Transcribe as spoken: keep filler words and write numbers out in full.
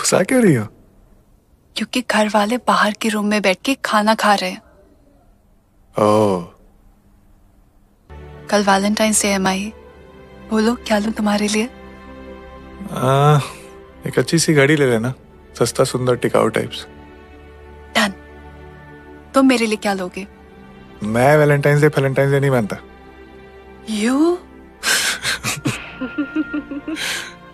गुस्सा क्यों रही हो? क्योंकि घर वाले बाहर के रूम में बैठ के खाना खा रहे हैं। ओह, कल वैलेंटाइंस डे है माही, बोलो क्या लूं तुम्हारे लिए? आ, एक अच्छी सी घड़ी ले लेना, सस्ता सुंदर टिकाऊ टाइप्स। डन। तुम मेरे लिए क्या लोगे? मैं वैलेंटाइंस डे फैलेंटाइंस डे नहीं मानता। यू